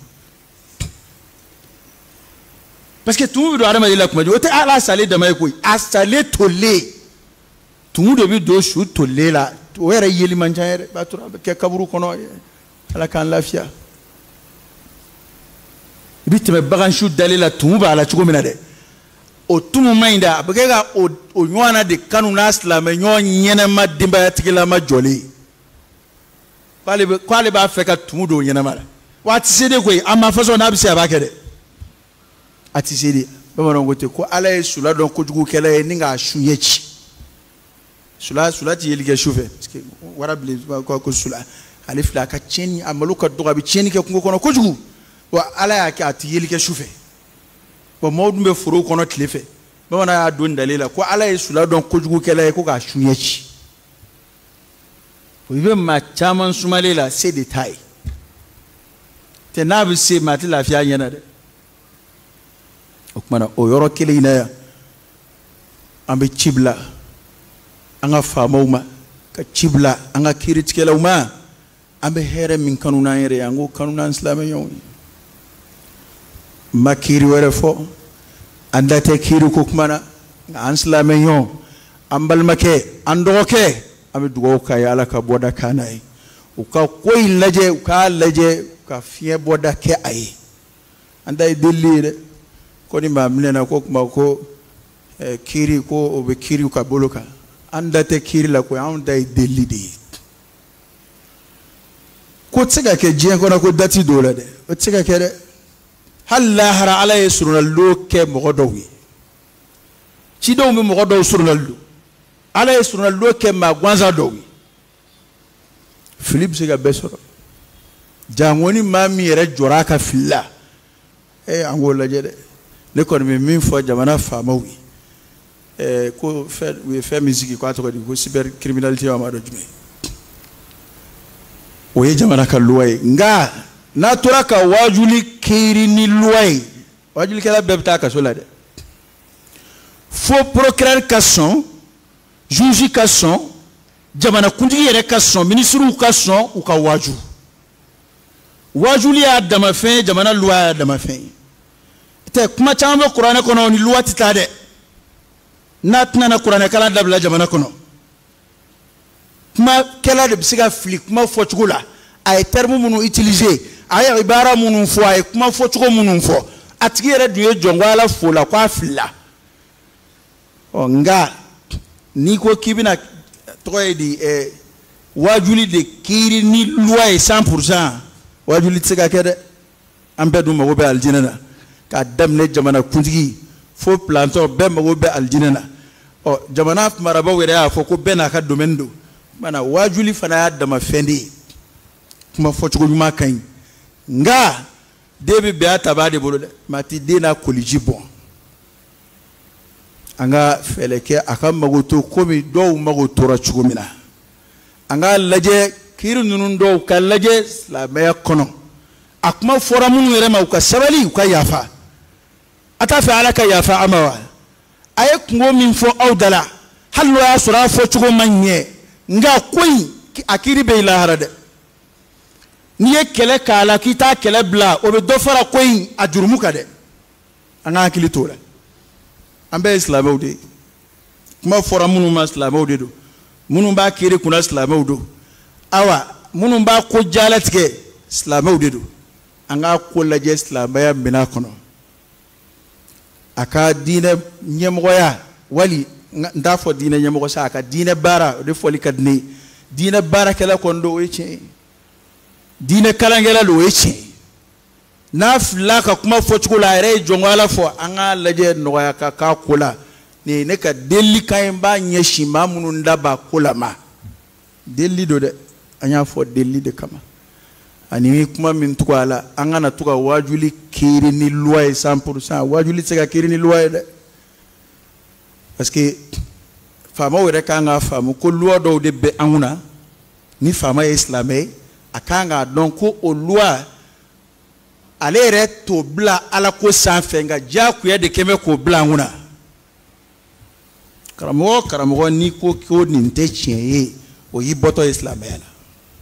parce que tumu bɛ don adamaden la kuma o tɛ ala salen dama ye koyi a salen tolen tumu de bɛ don su tolen la o yɛrɛ yeli man ca yɛrɛ b'a to a bɛ kɛ kaburu kɔnɔ ala k'an lafiya i bɛ tɛmɛ bagan su dalen la tumu b'a la cogo min na dɛ o tumu man ɲi dɛ a bɛ kɛ ka o o ɲɔgɔn na de kanu n'a silamɛ ɲɔgɔn ɲɛnɛma denbayatigilama jɔlen k'ale bɛ k'ale b'a fɛ ka tumu don o ɲɛnɛma la wa a tɛ se de koyi a ma fɔsɔn n'a bɛ se a b'a kɛ dɛ a tɛ se de bamananw ko ten ko ala ye sula dɔn kojugukɛla ye ni k'a su ɲɛ ci sula sula tɛ yeli kɛ su fɛ parce que warabilen ko ko sula ale filɛ a ka tiɲɛni a malo ka dɔgɔ a bɛ tiɲɛni kɛ kungo kɔnɔ kojugu wa ala y'a kɛ a tɛ yeli kɛ su fɛ wa maaw dun bɛ forow kɔnɔ tile fɛ bamanan y'a don dalen la ko ala ye sula dɔn kojugukɛla ye ko k'a su ɲɛ ci i bɛ maa caman sumalen la se de t'a ye tɛ n'a bɛ se maa tɛ lafiya a ɲɛna dɛ o kumana o yɔrɔ kelen in na yan an bɛ ci bila an ka faamaw ma ka ci bila an ka kiiritigɛlaw ma an bɛ hɛrɛ min kanu n'an yɛrɛ ye an k'o kanu n'an silamɛɲɔgɔnw ye n ma kiiri wɛrɛ fɔ an da tɛ kiiri ko kuma na nka an silamɛɲɔgɔn an balimakɛ an dɔgɔkɛ an bɛ dugawu k'a ye ala ka bɔda k'a n'a ye u ka ko in lajɛ u k'a lajɛ u ka fiɲɛ bɔda kɛ a ye an ta ye delili ye dɛ ko ni maa minɛ na ko kuma ko kiiri ko o bɛ kiiriw ka bolo kan an da tɛ kiiri la ko anw da ye delili de ye ko tɛ se ka kɛ diɲɛ kɔnɔ ko dati dɔw la dɛ o tɛ se ka kɛ dɛ hali lahara ala ye surunalidon kɛ mɔgɔ dɔw ye cidenw bɛ mɔgɔ dɔw surunalidon ala ye surunalidon kɛ maa gansan dɔw ye fili bɛ se ka bɛɛ sɔrɔ jango ni maa min yɛrɛ jɔra a ka fili la ɛ an k'o lajɛ dɛ ne kɔni bɛ min fɔ jamana faamaw ye ɛɛ ko fɛn u ye fɛn min sigi k'a tɔgɔ di ko cyber criminalité a ma dɔn jumɛn o ye jamana ka loi ye nka n'a tora ka wajuli kiiri ni loi ye wajulikɛla bɛɛ bɛ taa kaso la dɛ fo procureur ka sɔn juge ka sɔn jamanakuntigi yɛrɛ ka sɔn ministres ka sɔn u ka waju wajuli y'a damafɛn ye jamana loi y'a damafɛn ye tɛ kuma caman bɛ kuranɛ kɔnɔ ni loi tɛ taa dɛ n'a tɛna na kuranɛ kalan dabila jamana kɔnɔ kuma kɛla de bɛ se ka fili kuma fɔcogo la a ye terme minnu utiliser a ye ibara minnu fɔ a ye kuma fɔcogo minnu fɔ a tigi yɛrɛ dun ye jɔn ko ala fo la ko a filila ɔ nka n'i ko k'i bɛna tɔgɔ ye di ɛ wajuli de kiiri ni loi ye cent pour cent wajuli tɛ se ka kɛ dɛ an bɛɛ dun mago bɛ alijinɛ na k'a daminɛ jamanakuntigi fo plantɔ bɛɛ mago bɛ alijinɛ na ɔ jamana marabaw yɛrɛ y'a fɔ ko bɛɛ n'a ka domaine don mana wajuli fana y'a dama fɛn de ye kuma fɔcogo ɲuman ka ɲi nka den bɛ bɛn a tabaa de bolo dɛ maa ti den n'a koliji bɔn an ka fɛɛrɛ kɛ a ka mago to komi dɔw mago tora cogo min na an ka lajɛ kiiri ninnu dɔw ka lajɛ silamɛya kɔnɔ a kuma fɔra minnu yɛrɛ ma u ka sabali u ka yafa a t'a fɛ ala ka yafa a ma wa a ye kungo min fɔ aw da la hali n'o y'a sɔrɔ a fɔcogo ma ɲɛ nka ko in a kiiri bɛ i lahara dɛ n'i ye kɛlɛ k'a la k'i t'a kɛlɛ bila o bɛ dɔ fara ko in a jurumu kan dɛ an ka hakili t'o la an bɛɛ ye silamɛw de ye kuma fɔra minnu ma silamɛw de don minnu b'a kiiri kunna silamɛw don awa minnu b'a ko jalatigɛ silamɛw de don an k'a ko lajɛ silamɛya minɛn kɔnɔ a ka diinɛ ɲɛmɔgɔya wali n t'a fɔ diinɛ ɲɛmɔgɔ sa a ka diinɛ baara o de fɔli ka di ne ye diinɛ baarakɛla kɔni don o ye tiɲɛ ye diinɛ kalankɛla don o ye tiɲɛ ye n'a filila ka kuma fɔcogo la a yɛrɛ ye jɔn ko ala fɔ an k'a lajɛ nɔgɔya ka k'a ko la ne ne ka deli kan ba ɲɛsi maa minnu da ba ko la ma deli do dɛ an y'a fɔ deli de kama ani kuma min tugu a la an kana to ka wajuli kiri ni loi ye cent pour cent wajuli tɛ se ka kiri ni loi ye dɛ parce que faamaw yɛrɛ kan k'a faamu ko loi dɔw de bɛ an kunna ni faama ye silamɛ ye a kan k'a dɔn ko o loi ale yɛrɛ t'o bila ala ko sanfɛ nka diyagoya de kɛn bɛ k'o bila an kunna karamɔgɔ karamɔgɔ n'i ko ko nin tɛ tiɲɛ ye o y'i bɔtɔ ye silamɛya la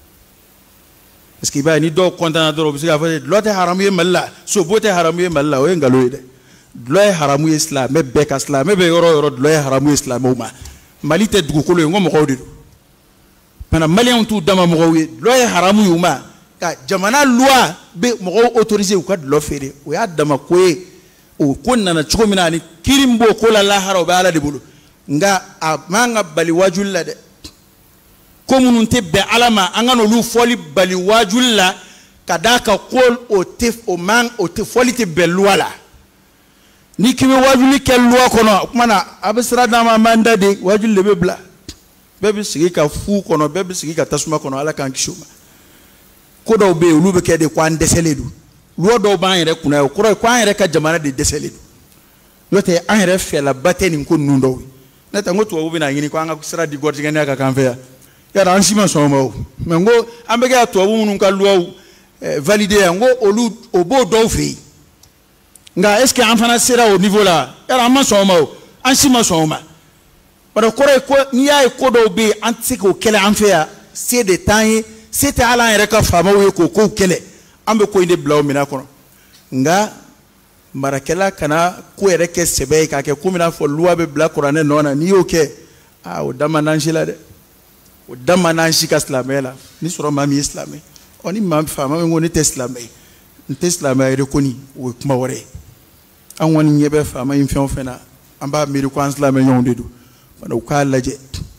parce que i b'a ye ni dɔw kɔntana dɔrɔn u bɛ se k'a fɔ dulɔ tɛ haramu ye mali la sobo tɛ haramu ye mali la o ye nkalon ye dɛ dulɔ ye haramu ye silamɛ bɛɛ ka silamɛ bɛ yɔrɔ o yɔrɔ dulɔ ye haramu ye silamɛw ma mali tɛ dugukolo ye n ko mɔgɔw de don mana maliyɛnw t'u dama mɔgɔw ye dulɔ ye haramu ye u ma ka jamana loi bɛ mɔgɔw autoriser u ka dulɔ feere o y'a dama ko ye o ko nana cogo min na ani kiiri min b'o ko la lahara o bɛ ala de bolo nka a man ka bali wajuli la dɛ ko minnu tɛ bɛn ala ma an ka n'olu fɔli bali wajuli la ka d'a kan ko o tɛ o man o tɛ fɔli tɛ bɛn loi la ni k'i bɛ wajuli kɛ loi kɔnɔ o tuma na a bɛ sira d'an ma an b'an da de wajuli de bɛ bila bɛɛ bɛ sigi ka fu kɔnɔ bɛɛ bɛ sigi ka tasuma kɔnɔ ala k'an kisi o ma ko dɔw bɛ yen olu bɛ kɛ de ko an dɛsɛlen don loi dɔw b'an yɛrɛ kunna ye o kɔrɔ ye ko an yɛrɛ ka jamana de dɛsɛlen don n'o tɛ an yɛrɛ fɛlaba tɛ nin ko ninnu dɔw ye ne tɛ n ko tubabu bɛna ɲini ko an ka sira di gɔtigɛnɛya ka k'an fɛ yan yara an si ma sɔn o ma o mɛ n ko an bɛ kɛ tubabu minnu ka loi valide yan n ko olu o b'o dɔw fɛ yen nka est ce que an fana sera o niveau la yara an ma sɔn o ma o an si ma sɔn o ma bari o kɔrɔ ye ko n'i y'a ye ko dɔw bɛ yen an tɛ se k'o kɛlɛ an fɛ yan se de t'an ye se tɛ hali an yɛrɛ ka faamaw ye k'o kow kɛlɛ an bɛ ko in de bila o minɛn kɔnɔ nka marakɛla kana ko yɛrɛ kɛ sɛbɛ ye k'a kɛ komi n'a fɔ loi bɛ bila kuranɛ nɔ na n'i y'o kɛ aa o da man d'an si la dɛ o da man d'an si ka silamɛya la ni sɔrɔ maa min ye silamɛ ɔ ni maa faama min ko ne tɛ silamɛ ye n tɛ silamɛya yɛrɛ kɔni o ye kuma wɛrɛ ye an kɔni ɲɛ bɛ faama in fɛn o fɛn na an b'a miiri ko an silamɛɲɔgɔnw de don bana u k'a lajɛ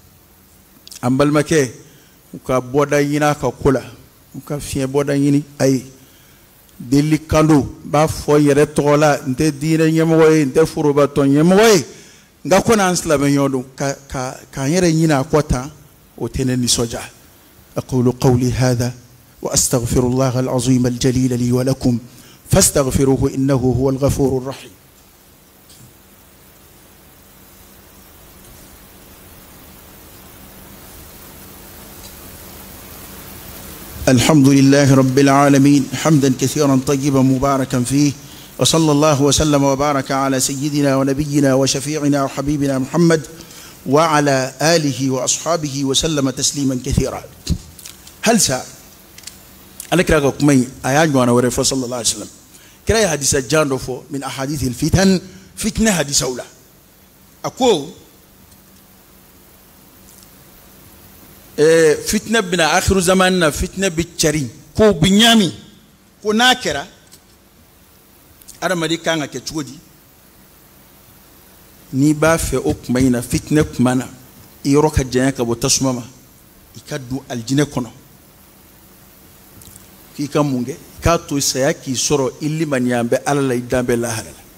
an balimakɛ u ka bɔda ɲini a ka ko la u ka fiɲɛ bɔda ɲini a ye deli kan don n b'a fɔ yɛrɛ tɔgɔ la n tɛ diinɛ ɲɛmɔgɔ ye n tɛ forobatɔn ɲɛmɔgɔ ye nka ko n'an silamɛɲɔgɔn don ka ka k'an yɛrɛ ɲini a kɔ tan o tɛ ne nisɔndiya aqulu qawli hadha wa astaghfirullaha al-azim al-jalil li wa lakum fastaghfiruhu innahu huwal ghafurur rahim الحمد لله رب العالمين حمدا كثيرا طيبا مباركا فيه وصلى الله وسلم وبارك على سيدنا ونبينا وشفيعنا وحبيبنا محمد وعلى آله وأصحابه وسلم تسليما كثيرا هل سا أنا كراغو كمي آيان وانا ورفو صلى الله عليه وسلم كراي حديث جاندوفو من أحاديث الفتن فتنة حديث أولى أكو فتنة بنا آخر زماننا فتنة بالشرين كو بنيامي كو ناكرا أنا مدي كانا كتشودي نيبا في أكمينا فتنة كمانا يروك الجنة كبو تسمما يكادو الجنة كنا كي كامونجي كاتو سياكي سورو إلي من يامبي على لا يدام بالله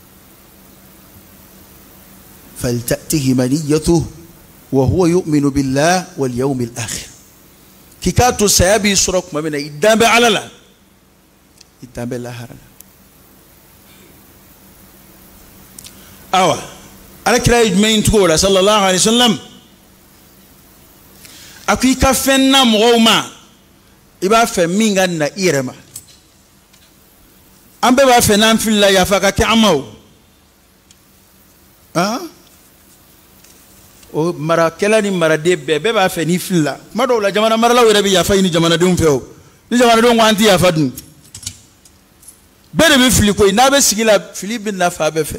فلتأته منيته وهو يؤمن بالله واليوم الآخر كي كاتو سيابي سورك ما بينا يدام على لا يدام بالله أوا على كلا يجمعين تقول صلى الله عليه وسلم أكيد كفنا مغوما إبا فمين عنا إيرما أم ببا فنان في الله يفاك كعمو ها o mara kela ni mara de be be ba fe ni filla ma do la jamana mara la wera bi ya fa ni jamana dum feo ni jamana dum wanti ya fa dum be de be fili ko na be sigila fili bin na fa be fe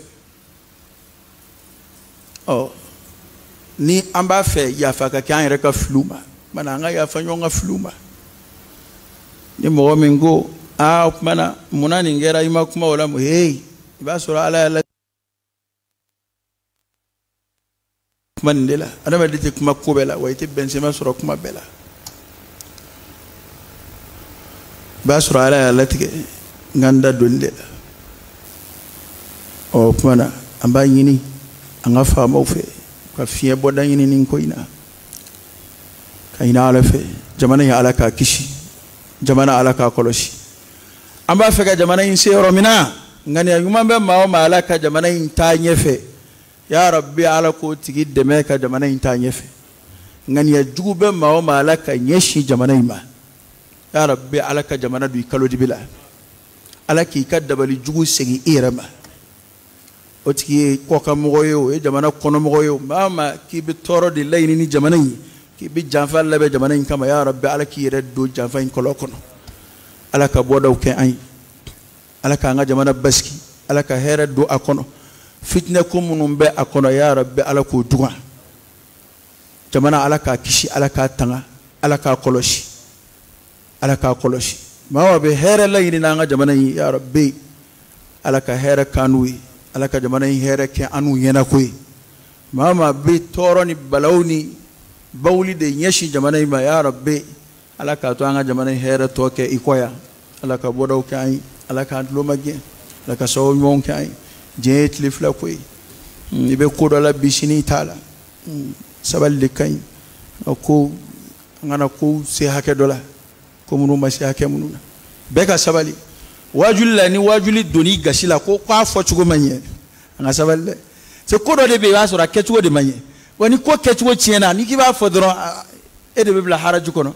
oh ni amba fe ya fa ka kan reka fluma mana nga ya fa nyonga fluma ni mo mi ngo a mana munani ngera ima kuma wala mo hey ba sura ala mandela ana ma dite kuma ko bela wayti benzema sura kuma bela basura ala latike nganda donde o kuma amba yini anga fa mo fe ka fiye bodan yin nin ko ina kaina ala fe jamana ya ala ka kishi jamana ala ka koloshi amba fe ka jamana yin se romina ngani yuma be ma ma ala ka jamana yin ta nyefe ya rabbi ala ko tigi deme ka jamana yin ta nyefe ngani ya jugu be ma ma ala ka nyeshi jamana yin ma ya rabbi ala ka jamana du kalo dibila ala ki kadabali jugu segi irama o tigi ko ka mogoyo e jamana kono mogoyo mama ki be toro de layni ni jamana yin ki bi janfa labe jamana yin kama ya rabbi ala ki yere do janfa yin kolo kono ala ka bodaw ke ay ala ka nga jamana baski ala ka here do akono fitna ko munum be akono ya rabbi ala ko duga jamana ala ka kishi ala ka tanga ala ka koloshi ala ka koloshi mawa be here la yini nga jamana yi ya rabbi ala ka here kanui ala ka jamana yi here ke anu yena koy mama be toroni balawni bawli de nyeshi jamana yi ma ya rabbi ala ka to nga jamana yi here to ke ikoya ala ka bodaw kai ala ka lo magge ala ka so mon kai je tlifla koy ibe ko do la bisini tala sabal likay ko ngana ko se hake dola ko munu ma se hake munu be ka sabali wajul ni wajuli doni gasila ko kwa fo chugo manye nga saballe se ko do de be wasura kechugo de manye woni ko kechugo chiena ni ki ba fo dron e de be bla haraju kono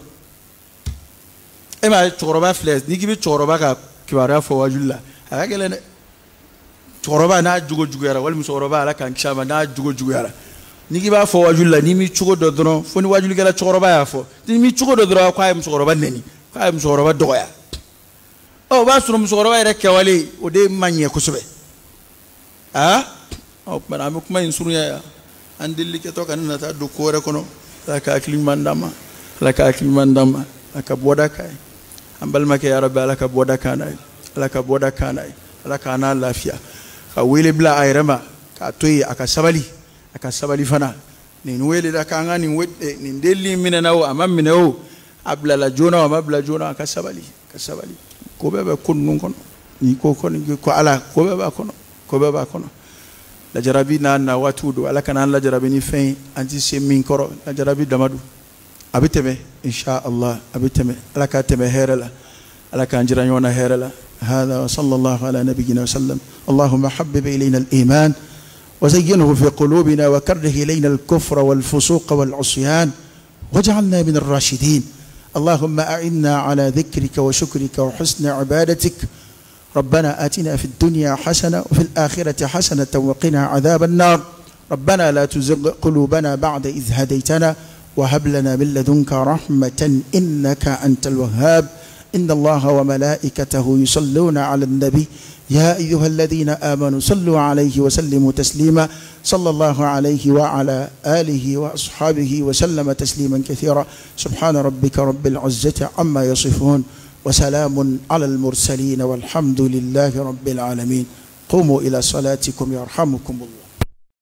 e ma choroba fles ni ki be choroba ka kibara fo wajulla aga gelene choroba na jugo jugo yara wal mi choroba ala kan kishama na jugo jugo yara ni ki ba fo wajulla ni mi chugo do dron fo ni wajul gela choroba ya fo ni mi chugo do dron ko ay mi choroba neni ko ay mi choroba doya o ba sunu mi choroba ere kewali o de manye ko sube ha o bana mi kuma in sunu ya andilli ke to kan na ta do ko re kono ta ka klimandama la ka klimandama aka boda kai ambal make ya rabbi alaka boda kanai alaka boda kanai alaka na lafiya ka wele bla ayrama ka toyi aka sabali aka sabali fana ni wele da ka ngani wedde ni delli minanawo amam minawo abla la jona wa mabla jona aka sabali ka sabali ko bebe kunnun kono ni ko kono ko ala ko bebe kono ko bebe kono la jarabi na na watudo alaka na la jarabi ni fin anti semin koro la jarabi damadu abiteme insha Allah abiteme alaka teme herala alaka anjira yona herala هذا وصلى الله على نبينا وسلم اللهم حبب إلينا الإيمان وزينه في قلوبنا وكره إلينا الكفر والفسوق والعصيان واجعلنا من الراشدين اللهم أعنا على ذكرك وشكرك وحسن عبادتك ربنا آتنا في الدنيا حسنة وفي الآخرة حسنة وقنا عذاب النار ربنا لا تزغ قلوبنا بعد إذ هديتنا وهب لنا من لدنك رحمة إنك أنت الوهاب إن الله وملائكته يصلون على النبي يا أيها الذين آمنوا صلوا عليه وسلموا تسليما صلى الله عليه وعلى آله وأصحابه وسلم تسليما كثيرا سبحان ربك رب العزة عما يصفون وسلام على المرسلين والحمد لله رب العالمين قوموا إلى صلاتكم يرحمكم الله.